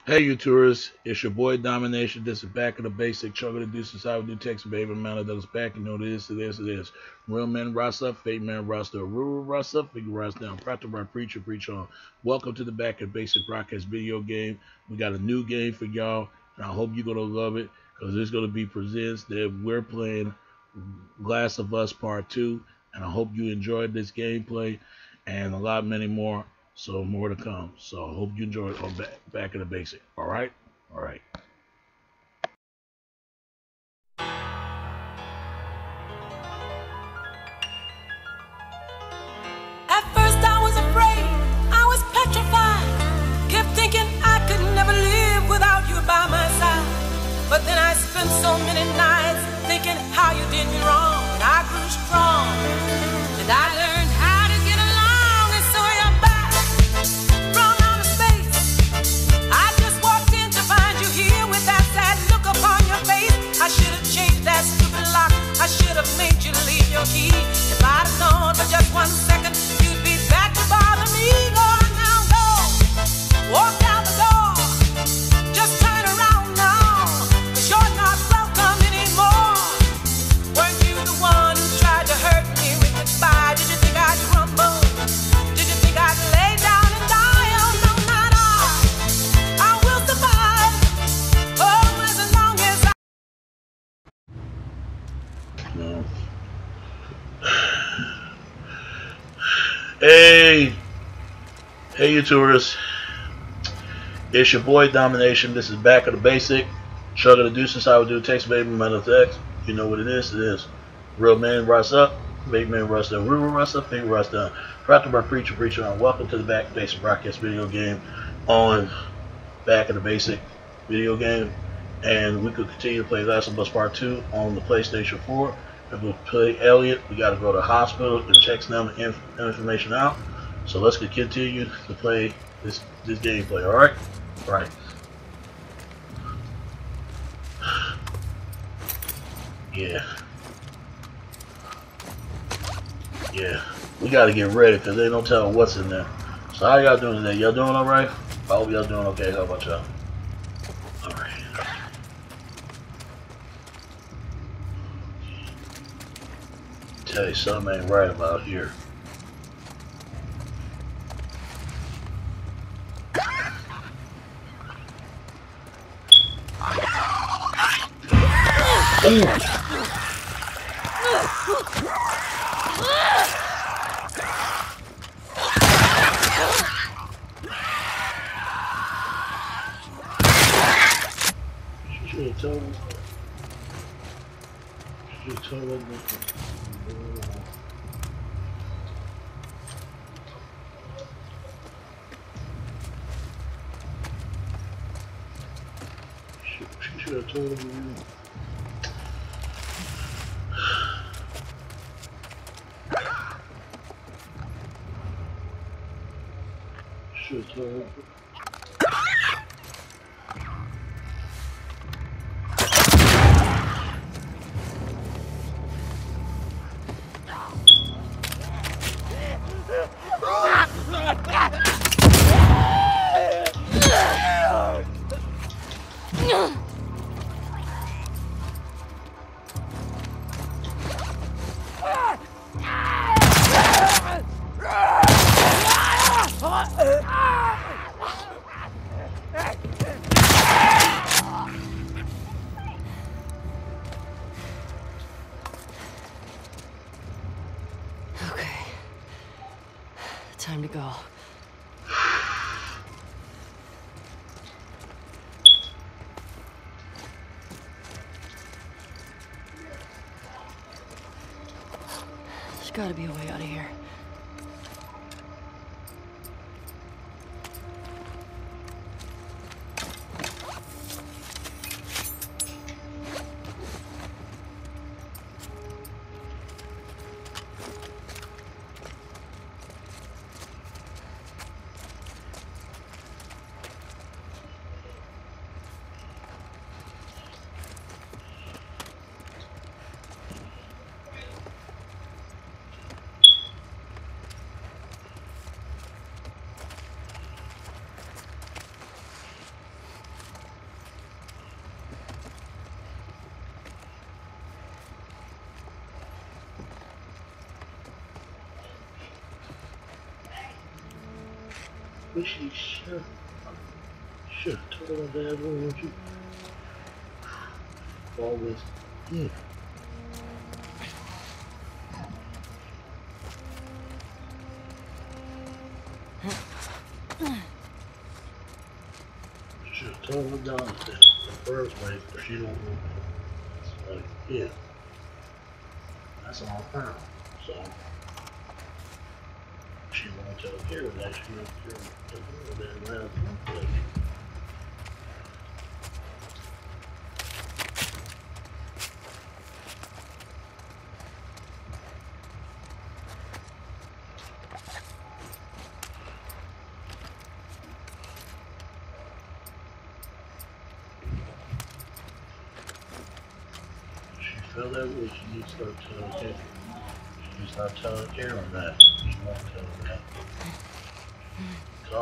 Hey, you tourists, it's your boy Domination. This is back of the basic. Chugging the deuces. I would do text baby man that is back. You know this, it is, it is. Real men rise up, fake men rise up, rural rise up, figure rise down. Practice by preacher, preach on. Welcome to the back of basic broadcast video game. We got a new game for y'all, and I hope you're gonna love it because it's gonna be presents that we're playing Glass of Us Part 2, and I hope you enjoyed this gameplay and a lot many more. So more to come. So I hope you enjoy it on back of the basic. All right, all right. At first I was afraid, I was petrified. Kept thinking I could never live without you by my side. But then I spent so many nights thinking how you did me wrong. And I grew strong, and I learned how to get along. And so you're back from outer space. I just walked in to find you here with that sad look upon your face. I should have changed that stupid lock. I should have made you leave your key. If I'd have known for just 1 second you'd be back to bother me. Go on now, go. Walk out the door. Just turn around now, 'cause you're not welcome anymore. Weren't you the one who tried to hurt me with goodbye? Did you think I'd crumble? Did you think I'd lay down and die? Oh no, not I will survive. Oh, as long as I No. Hey, hey, you tourists. It's your boy Domination. This is back of the basic. Chugging the deuces. I would do text baby man of text. You know what it is. It is. Real man rise up. Big man rise down. Rural rise up. Big rise down. Practice by preacher, preacher on. Welcome to the back of the basic broadcast video game on back of the basic video game. And we could continue to play Last of Us Part 2 on the PlayStation 4. If we play Elliot, we got to go to the hospital and check some information out. So let's continue to play this gameplay. All right, all right. Yeah, yeah. We got to get ready because they don't tell what's in there. So how y'all doing today? Y'all doing all right? I hope y'all doing okay. How about y'all? All right. Tell you something ain't right about here. Ooh. Should have told me. Should have told me. She should have told me. Should have told me. Okay. Time to go. There's gotta be a way out of here. Wish he should have told my dad, won't you? Always. Yeah. Should have told her down in the first place, but she don't know. Like, yeah. That's all I found. So she won't tell Kara that she won't tell her that last month. She felt that way, she needs to start telling Kara. She needs to start telling Karen that. She won't tell her that. So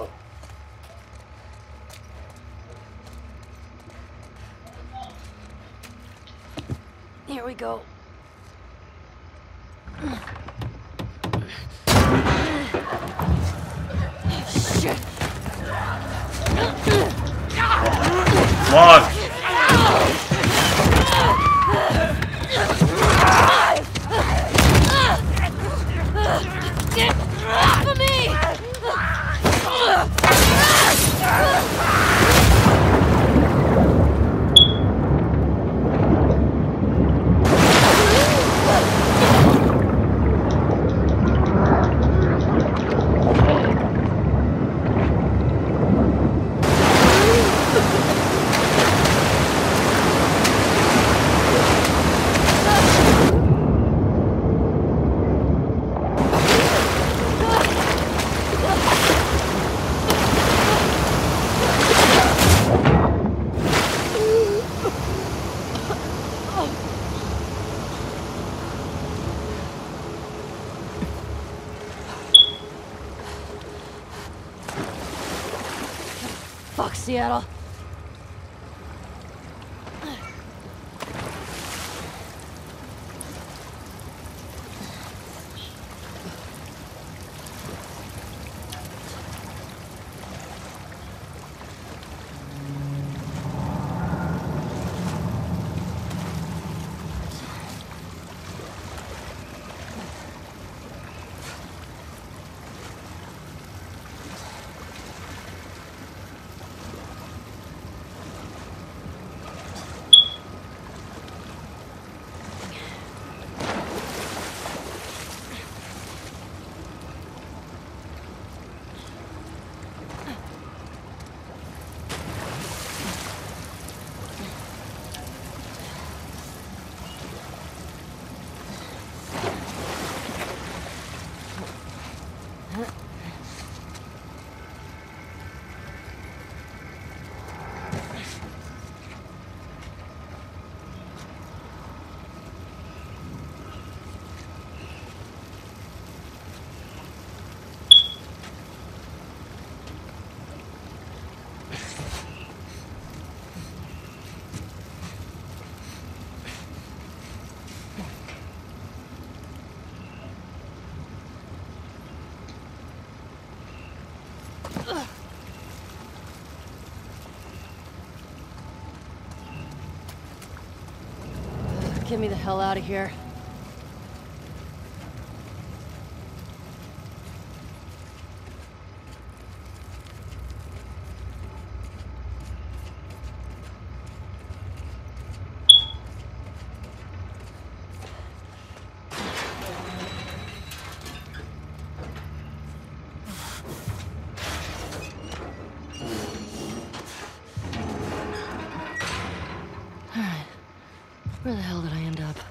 Here we go. Shit. come on! Get off of me! Fuck, Seattle. Get me the hell out of here. Where the hell did I end up?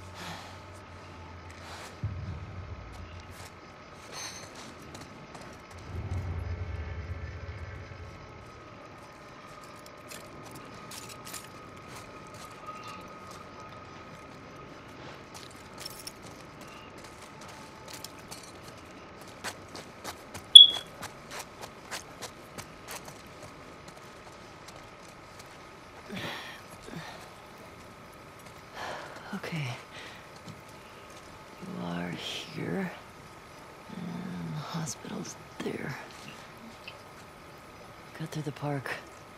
Okay. You are here. And the hospital's there. Cut through the park.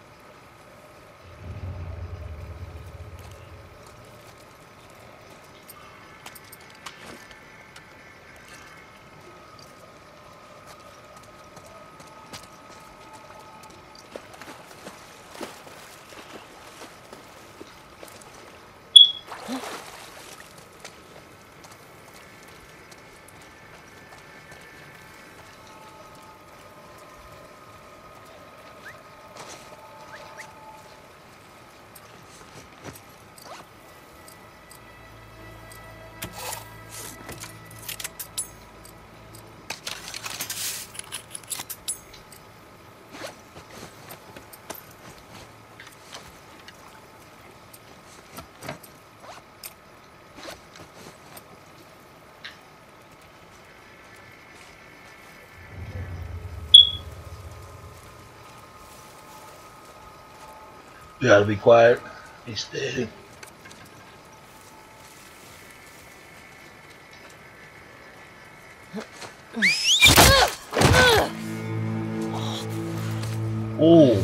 You gotta be quiet. Be steady. Ooh.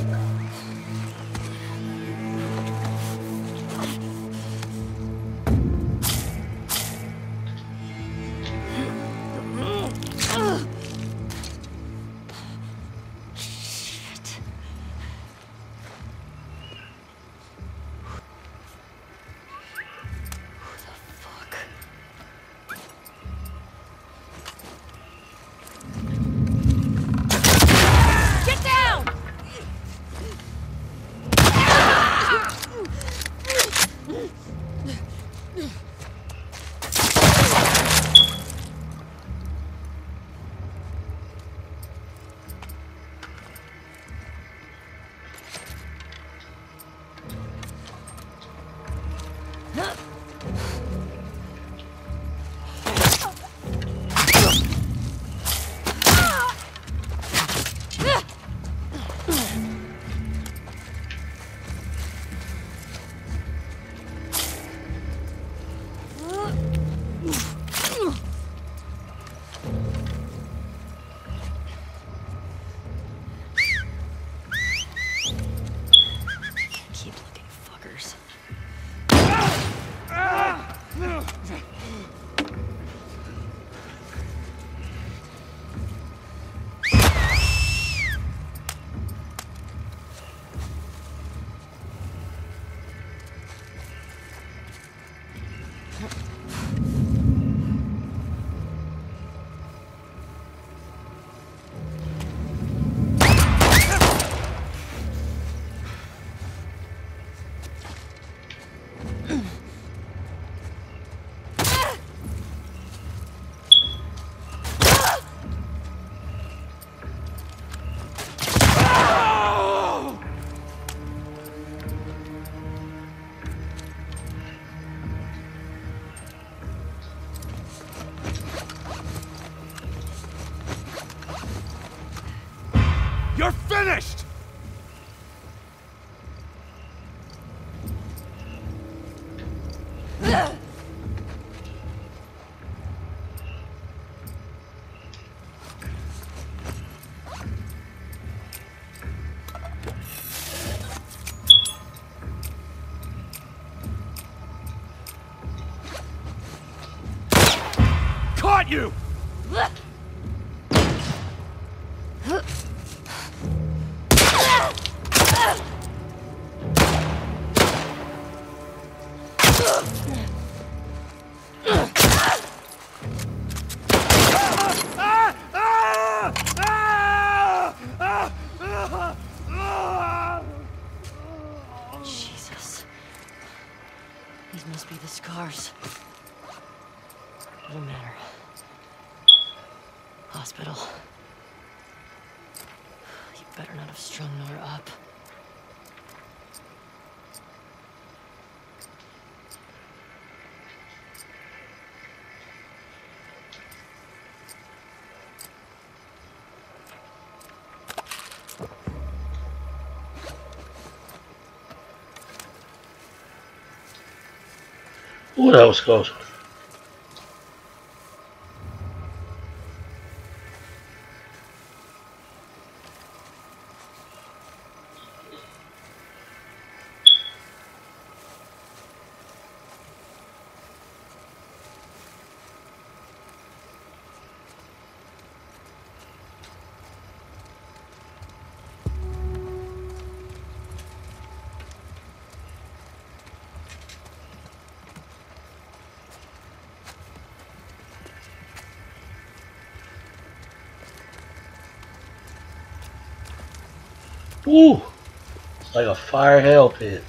You're finished! Caught you! Jesus. These must be the scars. No matter. Hospital. You better not have strung Nora up. Ooh, that was close. Woo! It's like a fire hell pit.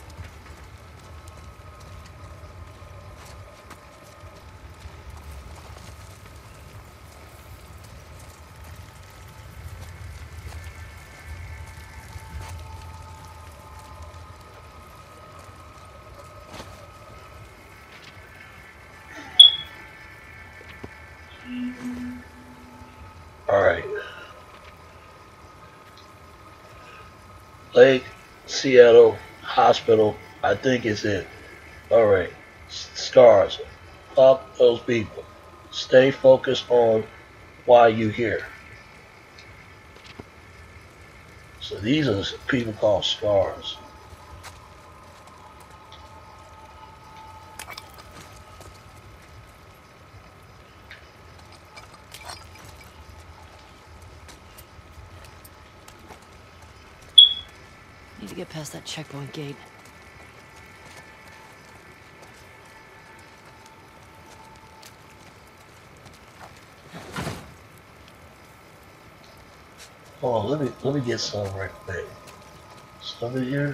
Alright. Lake Seattle Hospital. I think it's it. Alright. Scars. Fuck those people. Stay focused on why you here. So these are the people called Scars. Need to get past that checkpoint gate. Hold on, let me get some right quick. Stuff in here.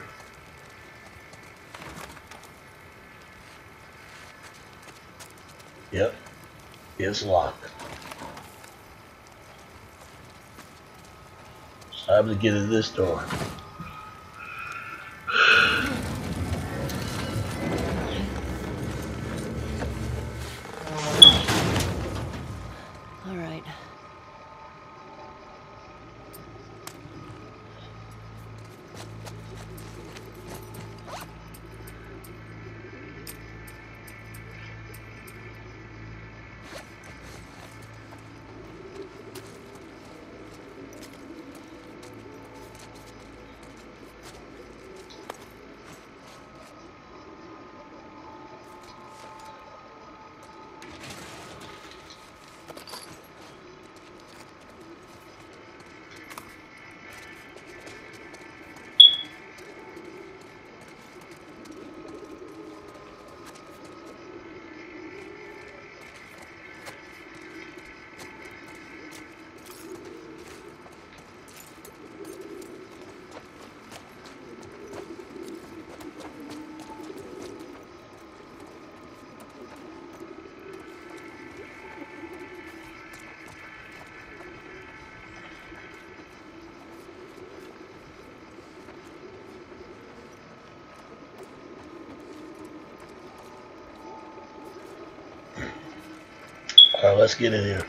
Yep, it's locked. It's time to get in this door. All right. Alright, let's get in here.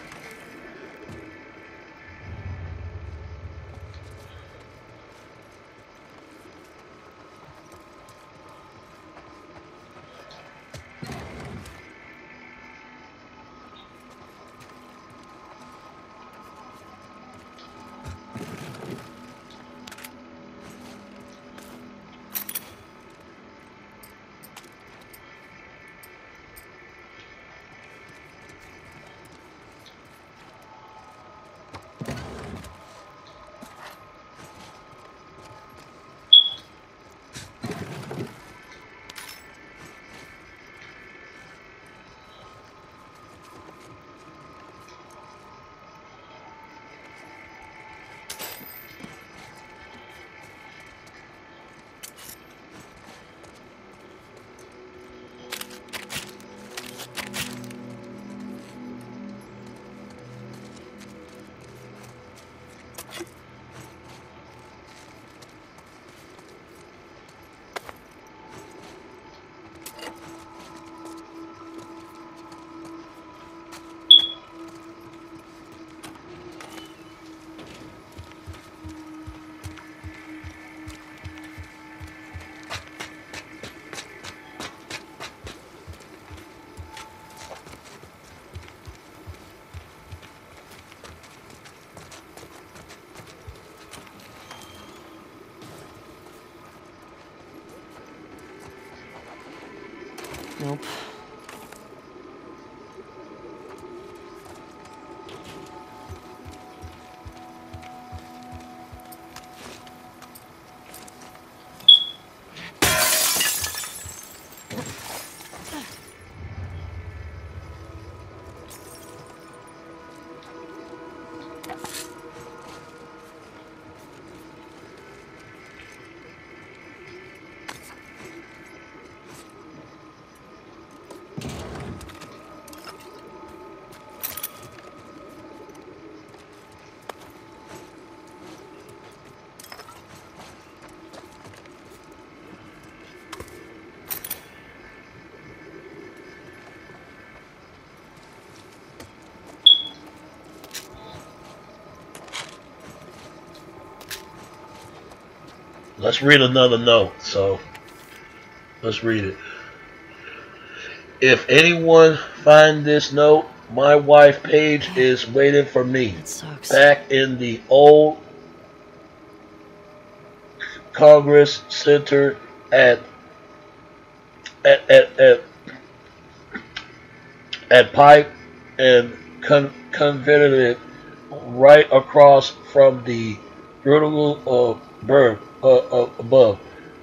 Nope. Let's read another note. So let's read it. If anyone find this note, my wife Paige is waiting for me That sucks. back in the old Congress Center at Pipe and Confederate, right across from the brutal bird above.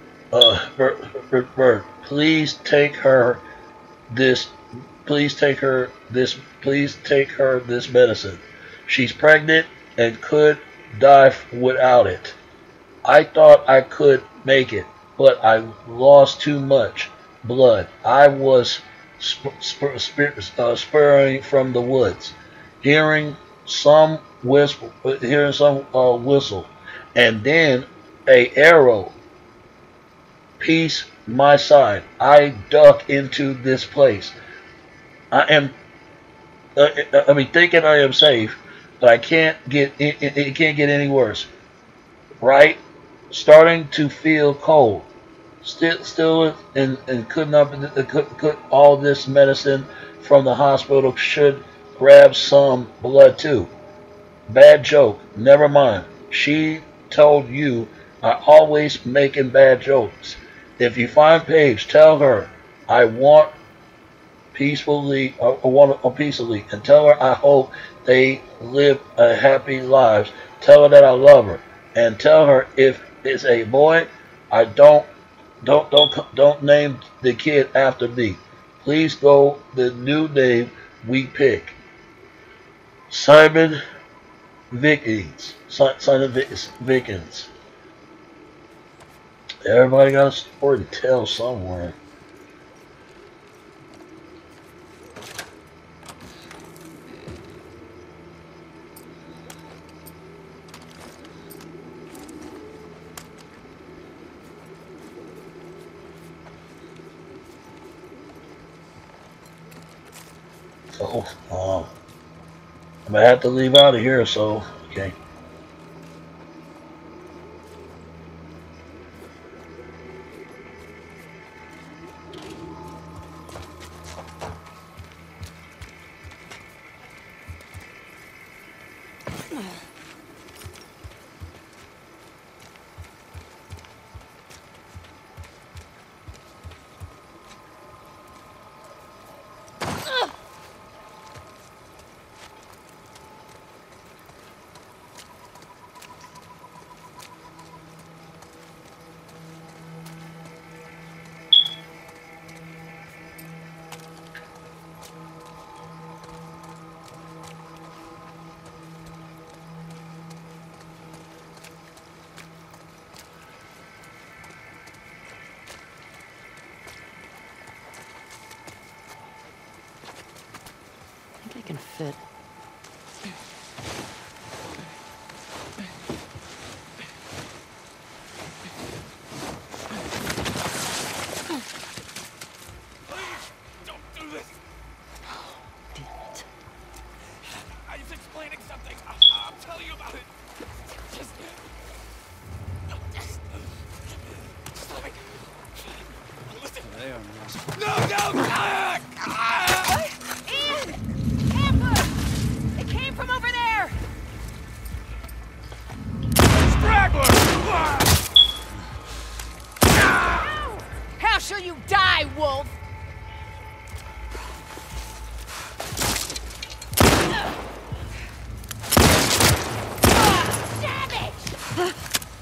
Bird. Please take her this. Please take her this. Please take her this medicine. She's pregnant and could die without it. I thought I could make it, but I lost too much blood. I was spurring from the woods, hearing some whistle, and then a arrow pierced my side. I duck into this place. Thinking I am safe, but I can't get it can't get any worse. Right, starting to feel cold. Still, and could not. Could all this medicine from the hospital should grab some blood too. Bad joke. Never mind. She told you I always making bad jokes. If you find Paige, tell her I want peacefully, and tell her I hope they live a happy lives. Tell her that I love her, and tell her if it's a boy, I don't name the kid after me. Please go the new name we pick. Simon Vickens. Simon Vickens. Everybody got a story to tell somewhere. So, I'm gonna have to leave out of here, so, okay. I think I can fit. Don't do this! Damn it. I was explaining something. I'll tell you about it. Just stop it. Listen. No! Ian! Ambush! It came from over there! Straggler! How shall you die, wolf? Savage!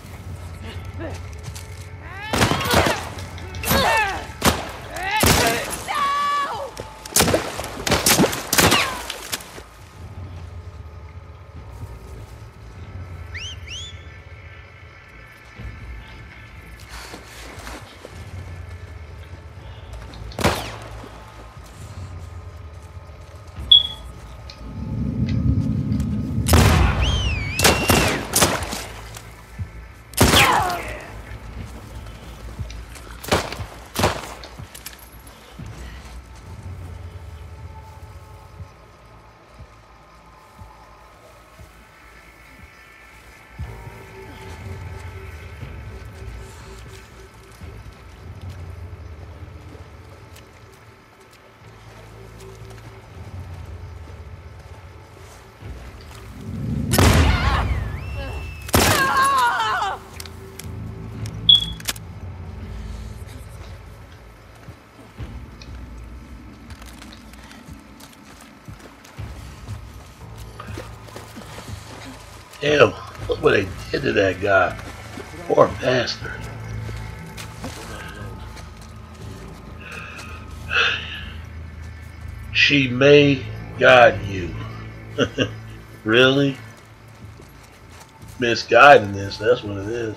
No! Damn, look what they did to that guy. Poor bastard. She may guide you. Really? Misguiding this, that's what it is.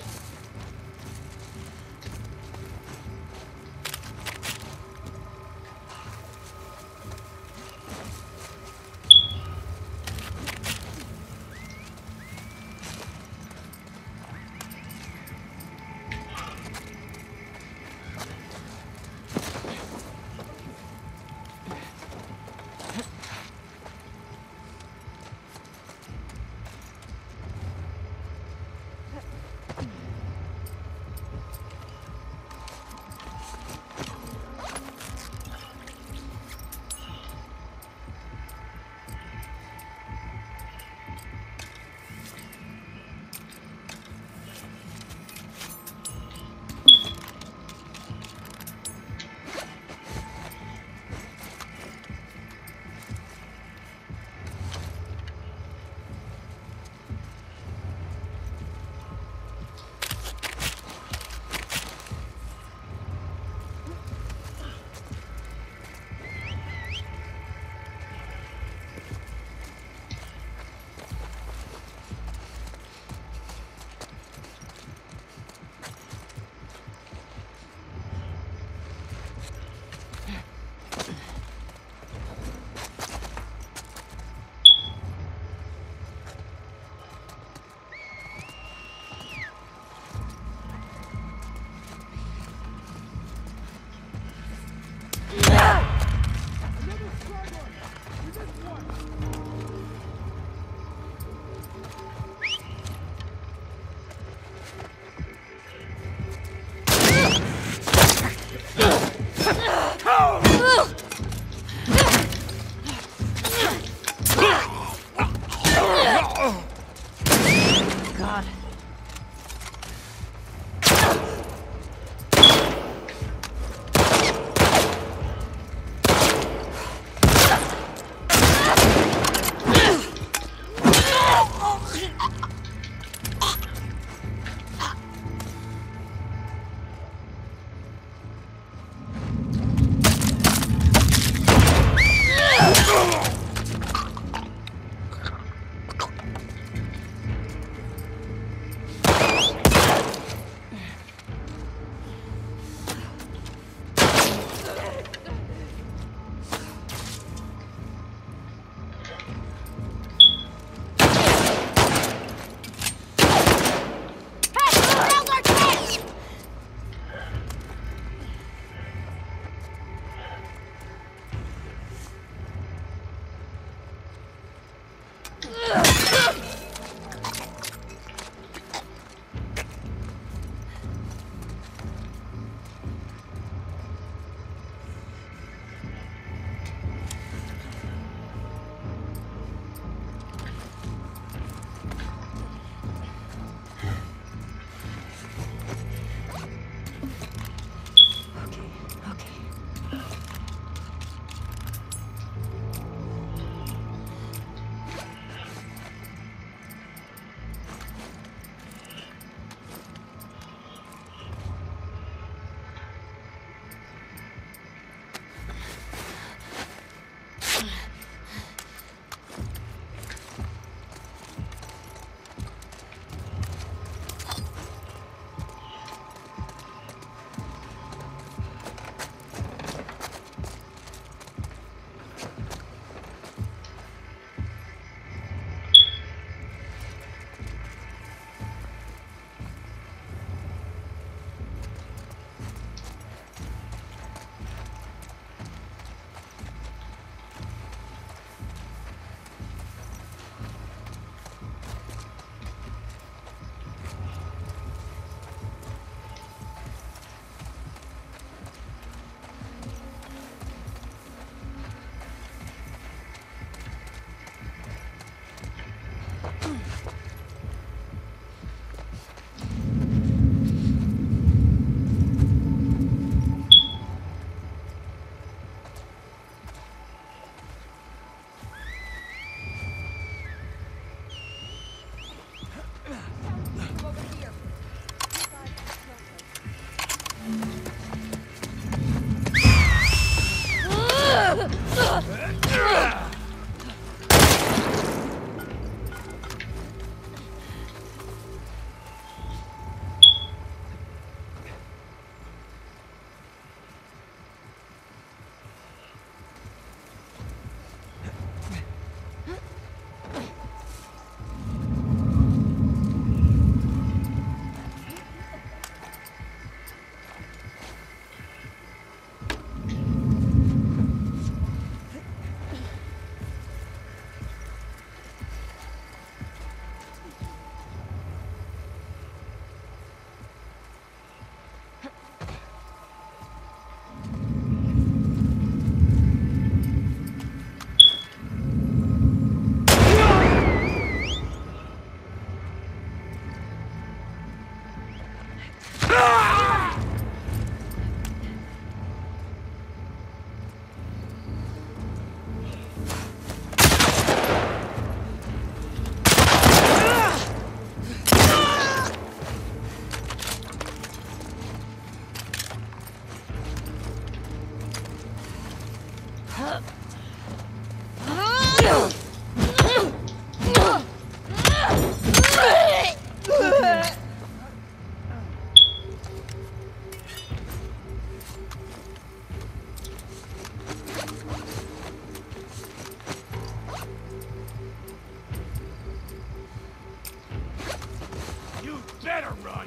You better run!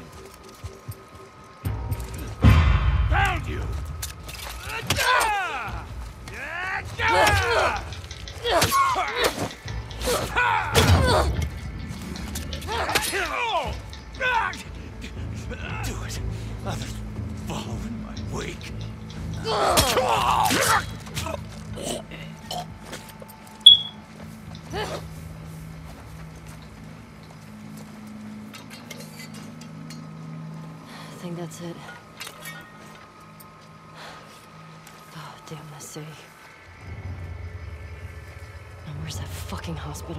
Found you! Do it. Others follow in my wake. I think that's it. Oh, damn this city. Now where's that fucking hospital?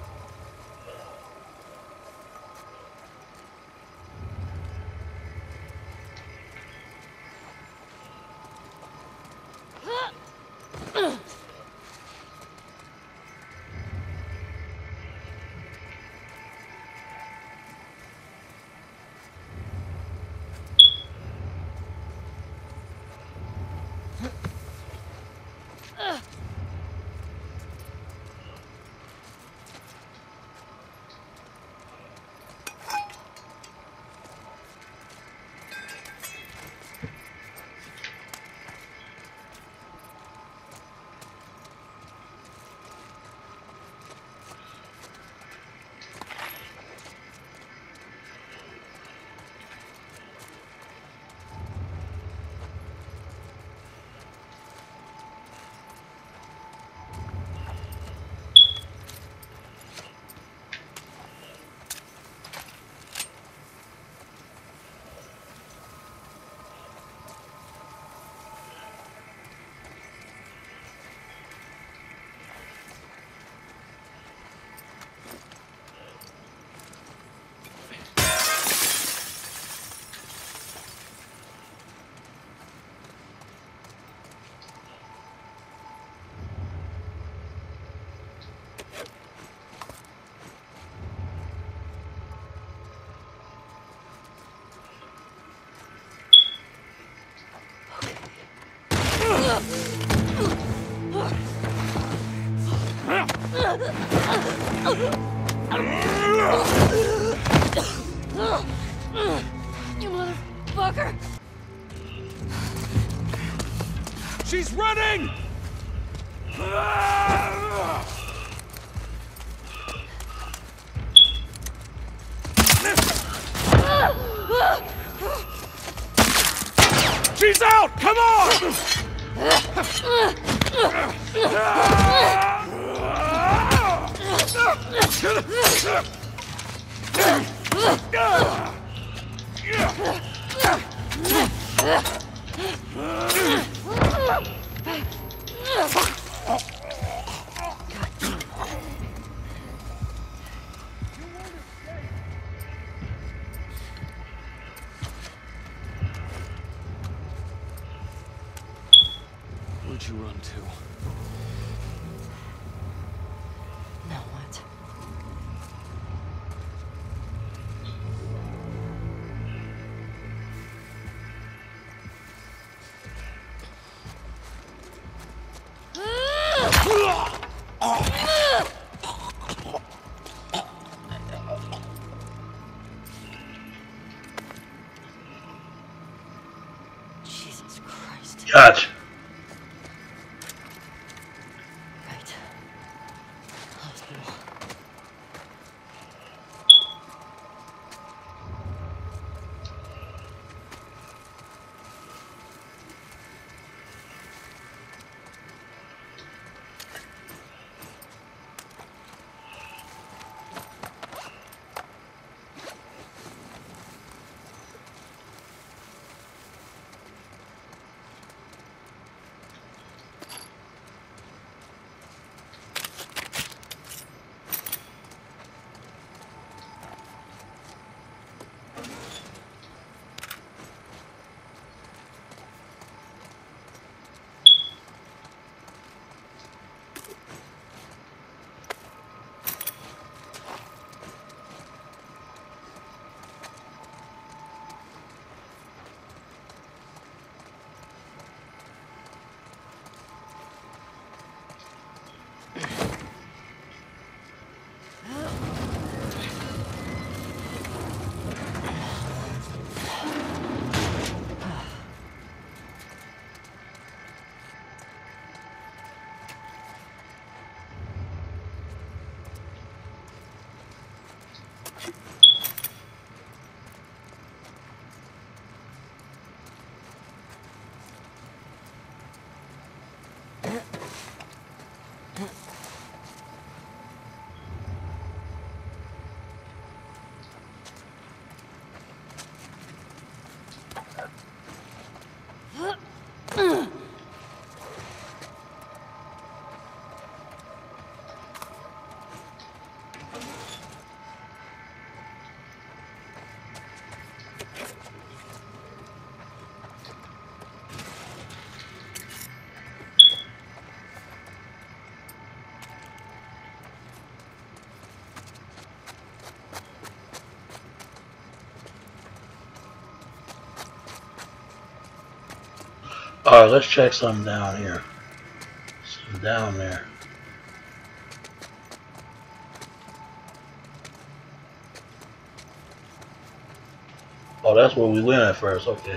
You motherfucker! She's running! She's out! Come on! Where'd you run to? Now what? Jesus Christ. Gotcha. Right. Hospital. Alright, let's check something down here. Something down there. Oh, that's where we went at first. Okay.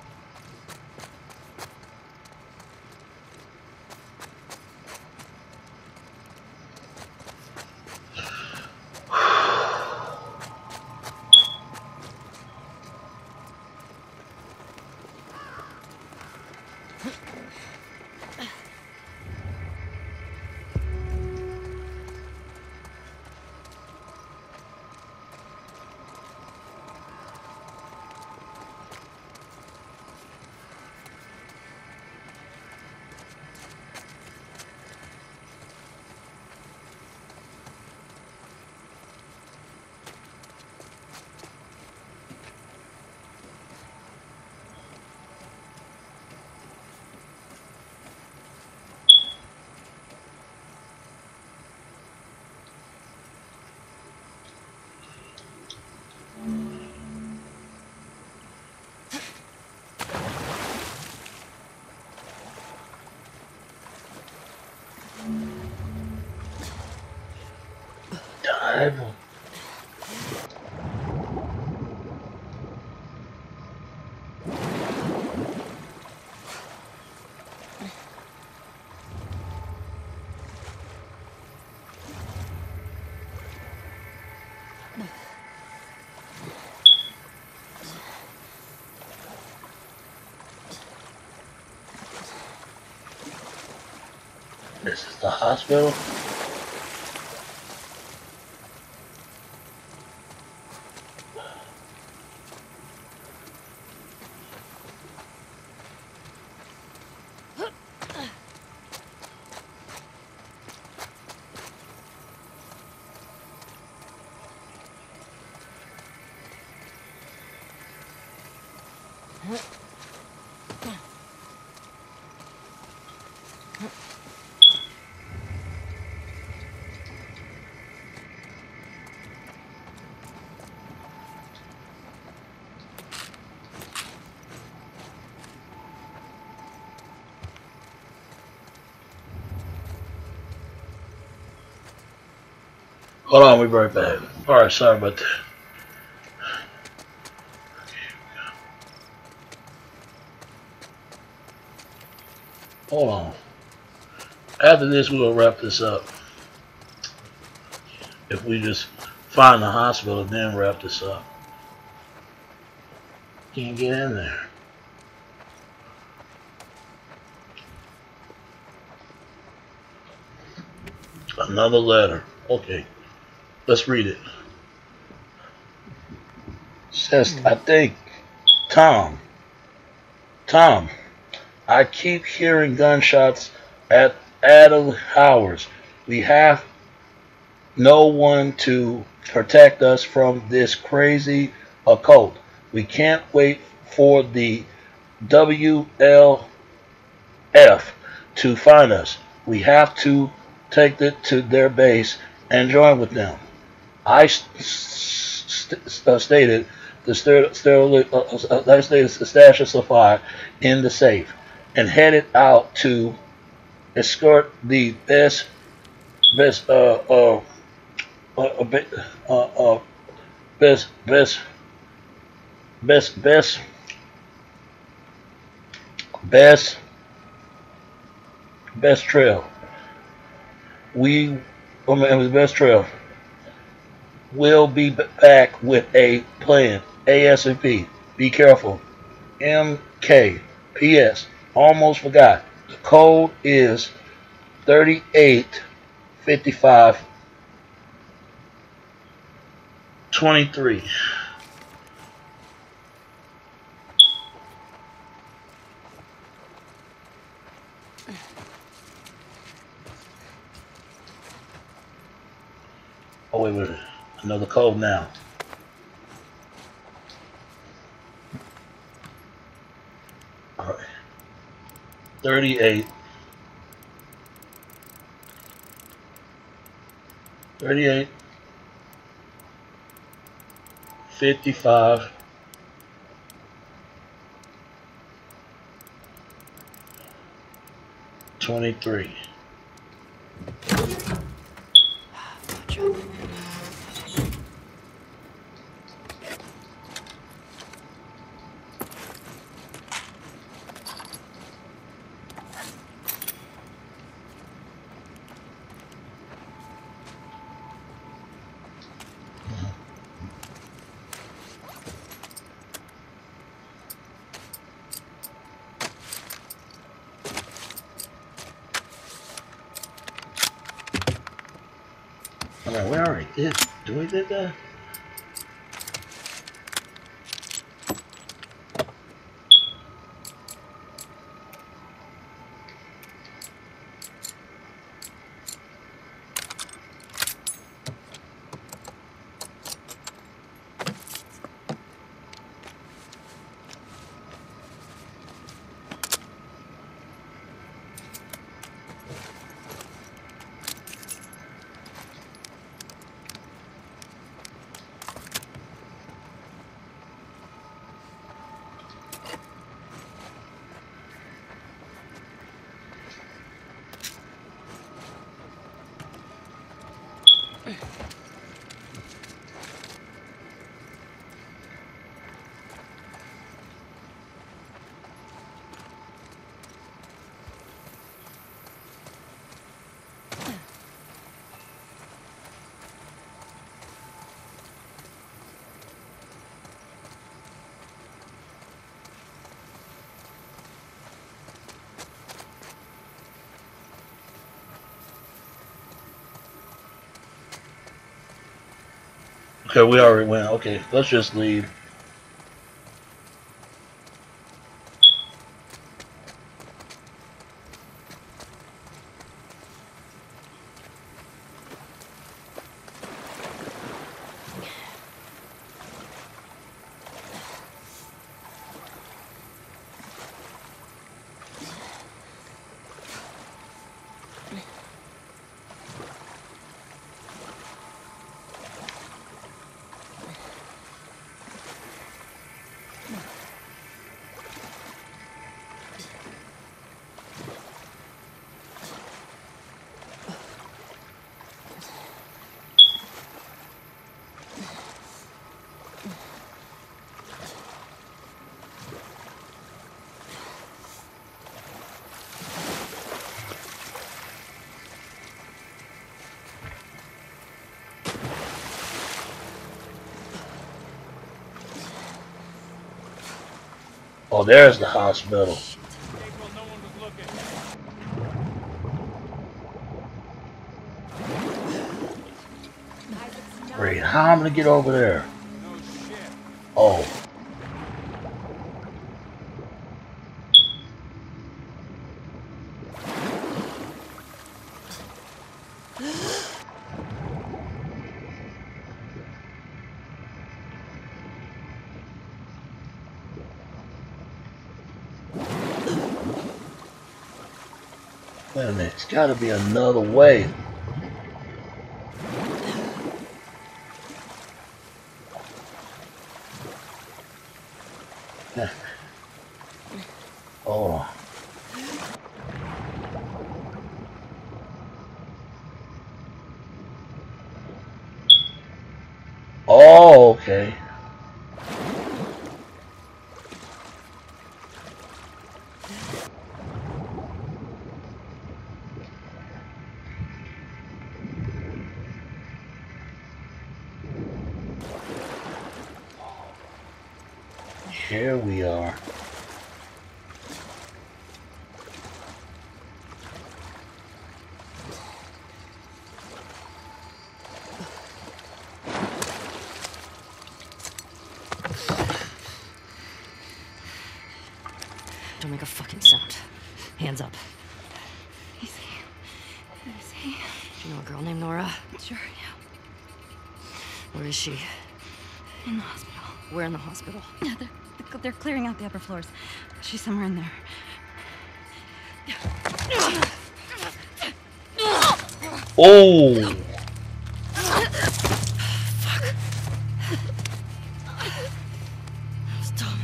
Dive. This is the hospital. Hold on, we'll be right back. Alright, sorry about that. Hold on. After this, we'll wrap this up. If we just find the hospital, then wrap this up. Can't get in there. Another letter. Okay. Let's read it. It says, I think, Tom, I keep hearing gunshots at Adam Howard's. We have no one to protect us from this crazy occult. We can't wait for the WLF to find us. We have to take it to their base and join with them. I stated the stash of supply in the safe and headed out to escort the best trail. Best trail. We'll be back with a plan ASAP. Be careful. MK. P.S. Almost forgot. The code is 385523. Oh, wait a minute. Another code now. All right. 38. 55. 23. Gotcha. Alright, where are we? Do we did that? Okay, we already went. Okay, let's just leave. Oh, there's the hospital. April, no one was looking. Great. How am I gonna get over there? No shit. Oh. Wait a minute. It's got to be another way. Oh. Oh, okay. Here we are. Don't make a fucking sound. Hands up. Easy. Easy. Do you know a girl named Nora? Sure, yeah. Where is she? In the hospital. Where in the hospital? Yeah, they're clearing out the upper floors. She's somewhere in there. Oh. That was dumb.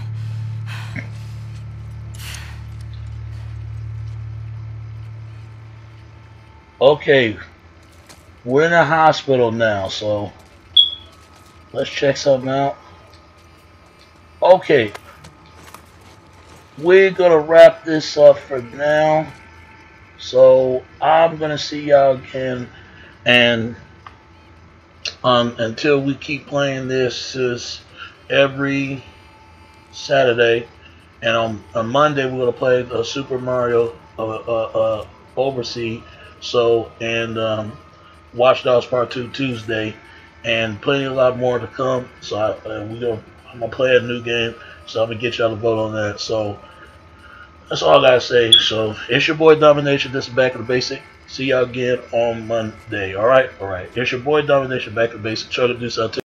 Okay, we're in a hospital now, so let's check something out. Okay, we're gonna wrap this up for now. So I'm gonna see y'all again, and until we keep playing this is every Saturday, and on Monday we're gonna play the Super Mario Overseas. So and Watch Dogs Part 2 Tuesday, and plenty a lot more to come. So I'm gonna play a new game, so I'm gonna get y'all to vote on that. So that's all I gotta say. So it's your boy Domination. This is Back to the Basic. See y'all again on Monday. All right. It's your boy Domination. Back to the Basic. Try to do something.